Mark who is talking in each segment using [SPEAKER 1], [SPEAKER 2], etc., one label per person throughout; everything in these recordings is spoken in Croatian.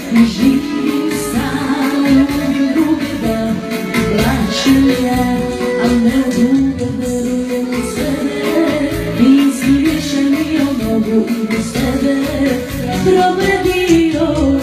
[SPEAKER 1] ne živim sam, ne ljubim druge da plaćem ja, al ne mogu da verujem u sebe, nisi više ni mogu i bez tebe, problem bio.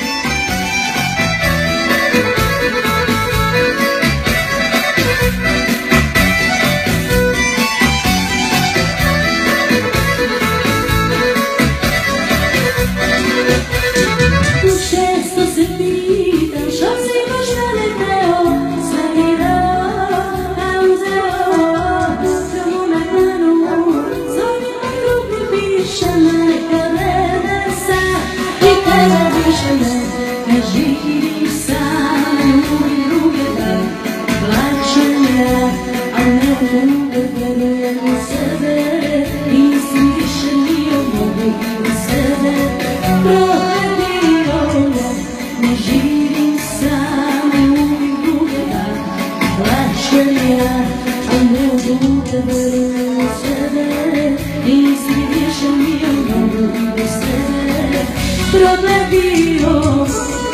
[SPEAKER 1] Često se pitam što si možda ne teo, sve mi dao, a uzeo, samo na dlanu, zovim na grupi piše neka vreme sad, i kada više ne živim sam, ne ljubim druge da plaćem ja, al ne mogu da verujem u sebe, nisi više ni mogu i bez sebe, problem bio. Ne živim sam, ne ljubim druge da plaćem ja, al ne mogu da verujem u sebe, nisi više ni mogu i bez sebe, problem bio.